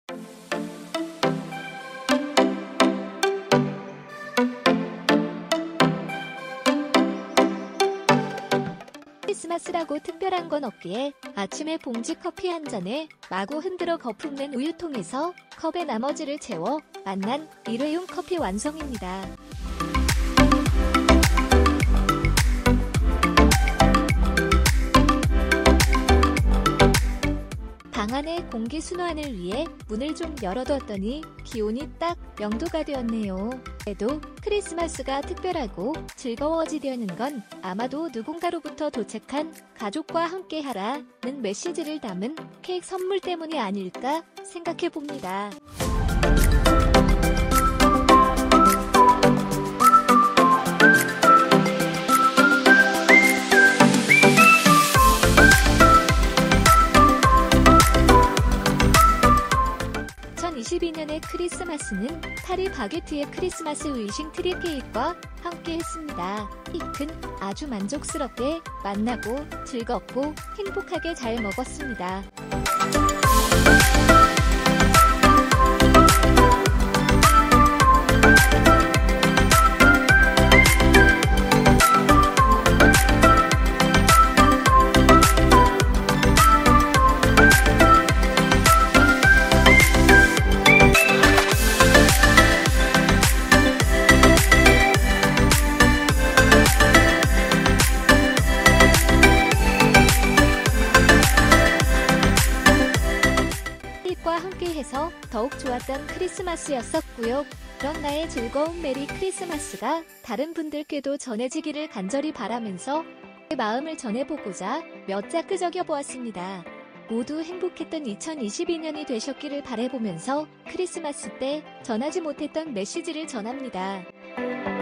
크리스마스라고 특별한 건 없기에 아침에 봉지 커피 한 잔에 마구 흔들어 거품 낸 우유통에서 컵의 나머지를 채워 만난 일회용 커피 완성입니다. 방 안의 공기 순환을 위해 문을 좀 열어뒀더니 기온이 딱 0도가 되었네요. 그래도 크리스마스가 특별하고 즐거워지려는 건 아마도 누군가로부터 도착한 가족과 함께하라는 메시지를 담은 케이크 선물 때문이 아닐까 생각해봅니다. (2022년의) 크리스마스는 파리바게트의 크리스마스 위싱 트리 케이크와 함께 했습니다. 케이크는 아주 만족스럽게 만나고 즐겁고 행복하게 잘 먹었습니다. 과 함께해서 더욱 좋았던 크리스마스였었고요. 그런 나의 즐거운 메리 크리스마스가 다른 분들께도 전해지기를 간절히 바라면서 제 마음을 전해보고자 몇 자 끄적여 보았습니다. 모두 행복했던 2022년이 되셨기를 바라보면서 크리스마스 때 전하지 못했던 메시지를 전합니다.